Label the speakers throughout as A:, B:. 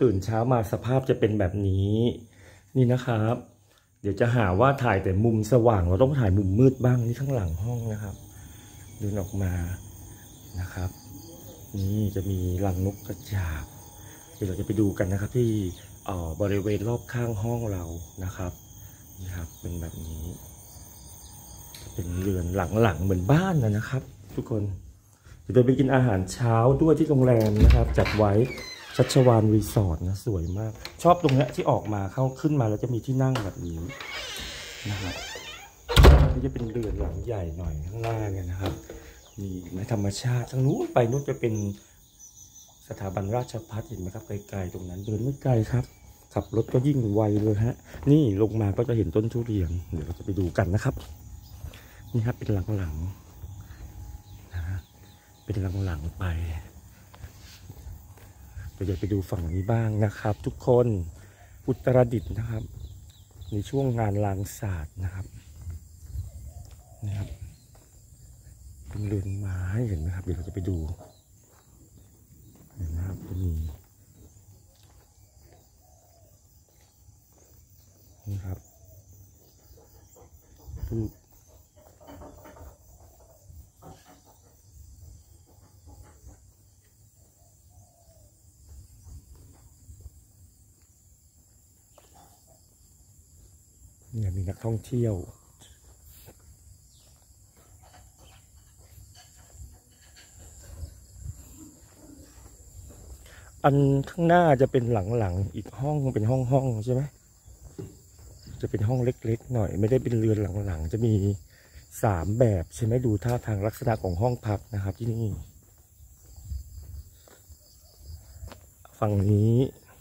A: ตื่นเช้ามาสภาพจะเป็นแบบนี้นี่นะครับเดี๋ยวจะหาว่าถ่ายแต่มุมสว่างเราต้องถ่ายมุมมืดบ้างนี่ข้างหลังห้องนะครับเดินออกมานะครับนี่จะมีรังนกกระจาบเดี๋ยวเราจะไปดูกันนะครับที่บริเวณรอบข้างห้องเรานะครับนี่ครับเป็นแบบนี้เป็นเรือนหลังๆเหมือนบ้านนะครับทุกคนเดี๋ยวไปกินอาหารเช้าด้วยที่โรงแรมนะครับจัดไว้ชัชวาลรีสอร์ทนะสวยมากชอบตรงนี้ที่ออกมาเข้าขึ้นมาแล้วจะมีที่นั่งแบบนี้นะครับนี่จะเป็นเรือนหลังใหญ่หน่อยข้างหน้าเนี่ยนะครับมีในธรรมชาติทางนู้นไปนู้นจะเป็นสถาบันราชภัฏเห็นไหมครับไกลๆตรงนั้นเดินไม่ไกลครับขับรถก็ยิ่งไวเลยฮะนี่ลงมาก็จะเห็นต้นทุเรียนเดี๋ยวเราจะไปดูกันนะครับนี่ครับเป็นหลังๆนะเป็นหลังๆไปเดี๋ยวไปดูฝั่งนี้บ้างนะครับทุกคนอุตรดิตถ์นะครับในช่วงงานลางศาสตร์นะครับนี่ครับเป็นเรือนไม้เห็นไหมครับเดี๋ยวเราจะไปดูเห็นไหมครับจะมีนี่ครับเนี่ยมีนักท่องเที่ยวอันข้างหน้าจะเป็นหลังๆอีกห้องเป็นห้องใช่ไหมจะเป็นห้องเล็กๆหน่อยไม่ได้เป็นเรือนหลังๆจะมี3แบบใช่ไหมดูท่าทางลักษณะของห้องพักนะครับที่นี่ฝั่งนี้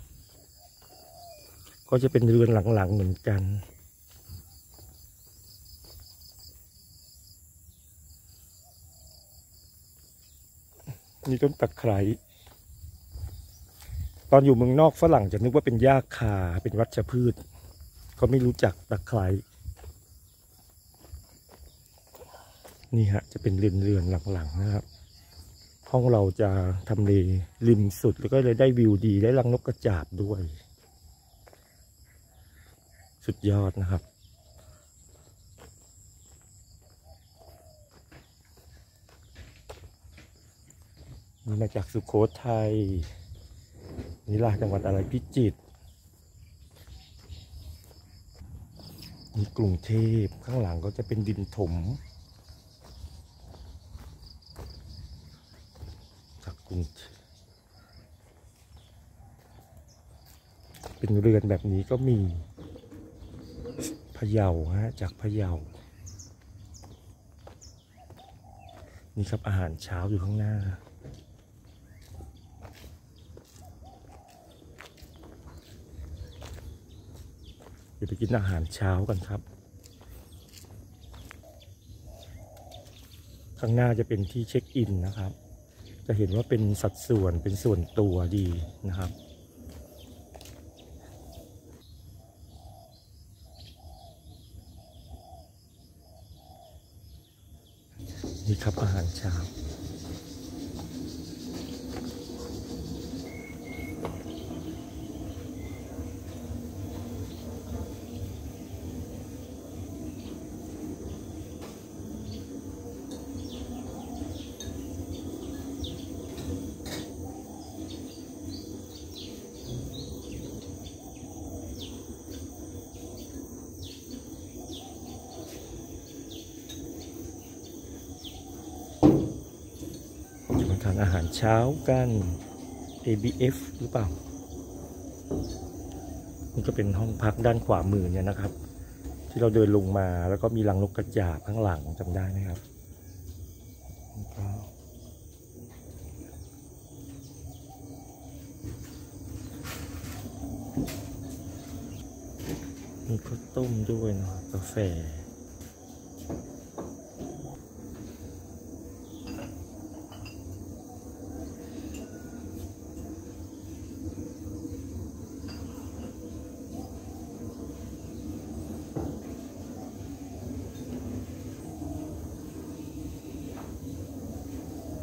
A: ก็จะเป็นเรือนหลังๆเหมือนกันนี่ต้นตะไคร้ตอนอยู่เมืองนอกฝรั่งจะนึกว่าเป็นหญ้าคาเป็นวัชพืชเขาไม่รู้จักตะไคร้นี่ฮะจะเป็นเรือนหลังๆนะครับห้องเราจะทำเลริมสุดแล้วก็เลยได้วิวดีได้รังนกกระจาบด้วยสุดยอดนะครับนี่มาจากสุโขทัยนี่ล่ะจังหวัดอะไรพิจิตรนี่กรุงเทพข้างหลังก็จะเป็นดินถมจากกรุงเทพเป็นเรือนแบบนี้ก็มีพะเยาฮะจากพะเยานี่ครับอาหารเช้าอยู่ข้างหน้าเดี๋ยวไปกินอาหารเช้ากันครับข้างหน้าจะเป็นที่เช็คอินนะครับจะเห็นว่าเป็นสัดส่วนเป็นส่วนตัวดีนะครับนี่ครับอาหารเช้าทานอาหารเช้ากัน ABF หรือเปล่านี่ก็เป็นห้องพักด้านขวามือเนี่ยนะครับที่เราเดินลงมาแล้วก็มีรังนกกระจาบข้างหลังจำได้ไหมครับมีข้าวต้มด้วยนะกาแฟ